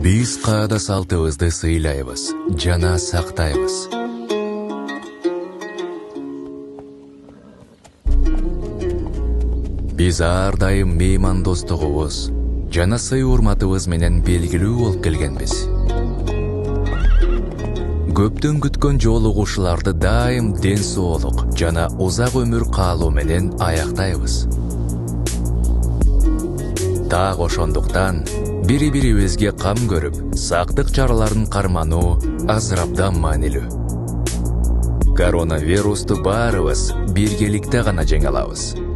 Биз каада салтыбызды сыйлайбыз, жана сактайбыз. Биз ар дайым меймандостугубуз, жана сый урматыбыз менен белгилүү болуп келгенбиз. Көптөн күткөн жолугушууларды дайым ден соолук жана узак өмүр каалоо менен аяктайбыз. Так ошондуктан бири-бирибизге кам көрүп, сактык чараларын кармануу азырабдан маанилүү. Коронавирусту баарыбыз биргеликте гана жеңе алабыз.